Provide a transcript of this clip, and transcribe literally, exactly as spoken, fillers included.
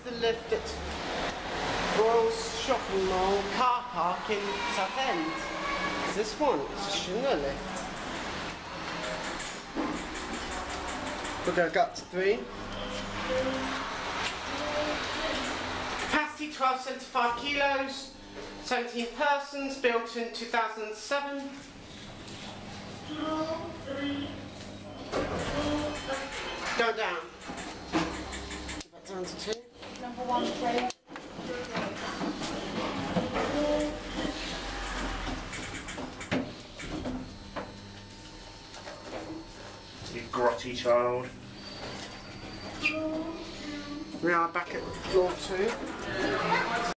the lift at Royal Shopping Mall car park in Southend. It's this one, it's a Schindler lift. We're going to go up to three. Capacity twelve seventy-five kilos, seventeen persons, built in two thousand seven. Go down. Back down to two. Number one, please. You grotty child. We are back at floor two.